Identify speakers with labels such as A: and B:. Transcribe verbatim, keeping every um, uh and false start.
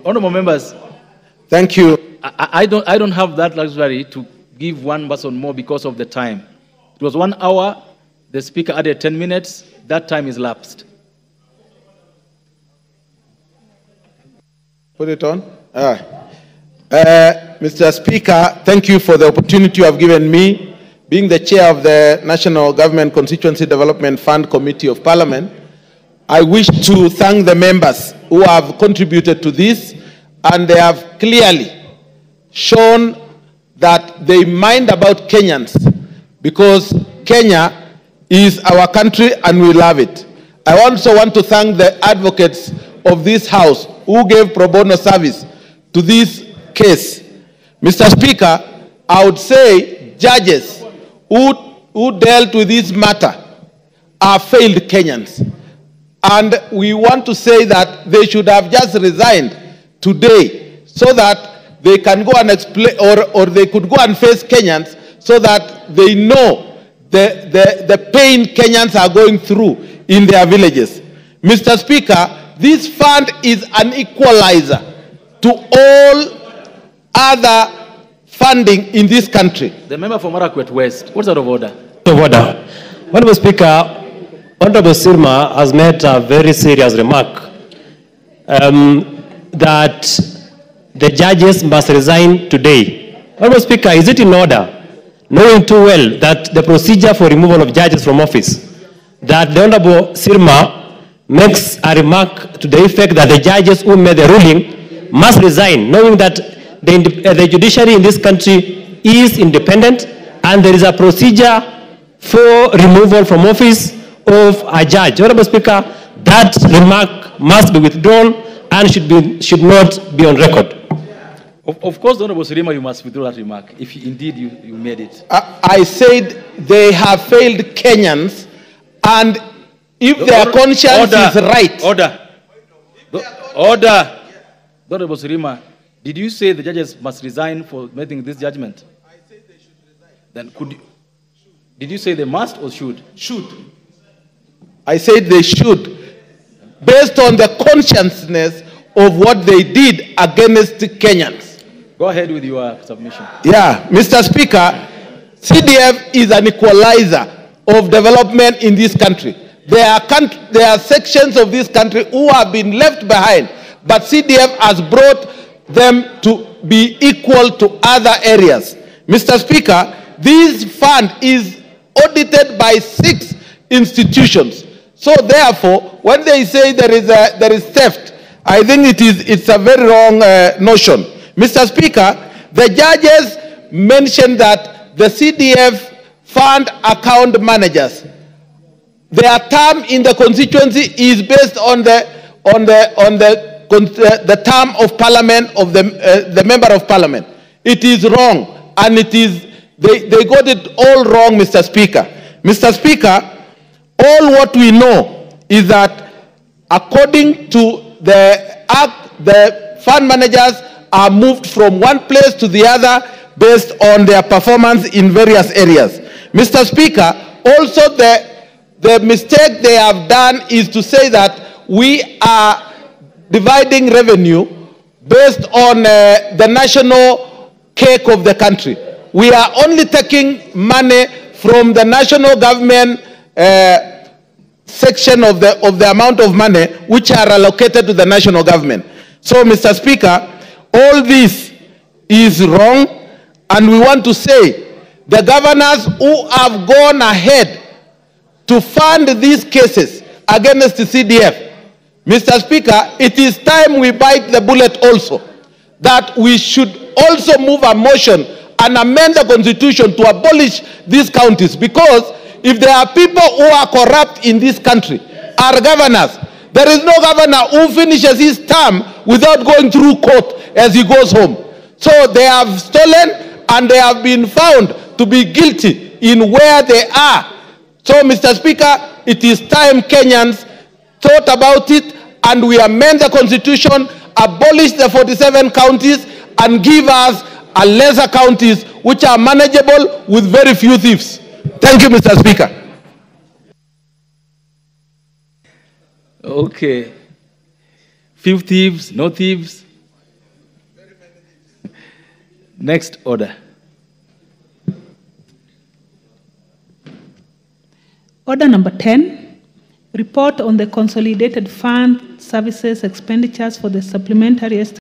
A: Honorable members.
B: Thank you.
A: I, I, don't, I don't have that luxury to give one person more because of the time. It was one hour. The speaker added ten minutes. That time is lapsed.
B: Put it on. Ah. Uh, Mister Speaker, thank you for the opportunity you have given me. Being the chair of the National Government Constituency Development Fund Committee of Parliament, I wish to thank the members who have contributed to this, and they have clearly shown that they mind about Kenyans, because Kenya is our country and we love it. I also want to thank the advocates of this House who gave pro bono service to this case. Mister Speaker, I would say judges who, who dealt with this matter are failed Kenyans. And we want to say that they should have just resigned today so that they can go and explain, or, or they could go and face Kenyans so that they know the, the, the pain Kenyans are going through in their villages. Mister Speaker, this fund is an equalizer to all other funding in this country.
A: The member from Marakwet West, what's out of order?
C: Out of order. Honorable Speaker, Honorable Sirma has made a very serious remark um, that the judges must resign today. Honorable Speaker, is it in order, knowing too well that the procedure for removal of judges from office, that the Honorable Sirma makes a remark to the effect that the judges who made the ruling must resign, knowing that the, uh, the judiciary in this country is independent and there is a procedure for removal from office of a judge. Honorable Speaker, that remark must be withdrawn and should, be, should not be on record.
A: Of, of course, Honorable Sirima, you must withdraw that remark, if indeed you, you made it.
B: I, I said they have failed Kenyans, and if the, their conscience
A: order,
B: is right.
A: Order. The, order. Honorable Sirima, did you say the judges must resign for making this judgment?
B: I said they should resign.
A: Then could you, did you say they must or should?
B: Should. I said they should, based on the consciousness of what they did against Kenyans.
A: Go ahead with your submission.
B: Yeah, Mister Speaker, C D F is an equalizer of development in this country. There are, there are sections of this country who have been left behind, but C D F has brought them to be equal to other areas. Mister Speaker, this fund is audited by six institutions. So therefore, when they say there is, a, there is theft, I think it is, it's a very wrong uh, notion. Mister Speaker, the judges mentioned that the C D F fund account managers, their term in the constituency is based on the, on the, on the, uh, the term of parliament of the, uh, the member of parliament. It is wrong, and it is, they, they got it all wrong, Mister Speaker. Mister Speaker, all what we know is that according to the act, the fund managers are moved from one place to the other based on their performance in various areas. Mister Speaker, also the, the mistake they have done is to say that we are dividing revenue based on uh, the national cake of the country. We are only taking money from the national government uh, section of the, of the amount of money which are allocated to the national government. So, Mister Speaker, all this is wrong, and we want to say the governors who have gone ahead to fund these cases against the C D F, Mister Speaker, it is time we bite the bullet also, that we should also move a motion and amend the constitution to abolish these counties, because if there are people who are corrupt in this country, our governors, there is no governor who finishes his term without going through court as he goes home. So they have stolen and they have been found to be guilty in where they are. So, Mister Speaker, it is time Kenyans thought about it and we amend the constitution, abolish the forty-seven counties and give us a lesser counties which are manageable with very few thieves. Thank you, Mister Speaker.
A: Okay. Few thieves, no thieves. Next order.
D: Order number ten, report on the consolidated fund services expenditures for the supplementary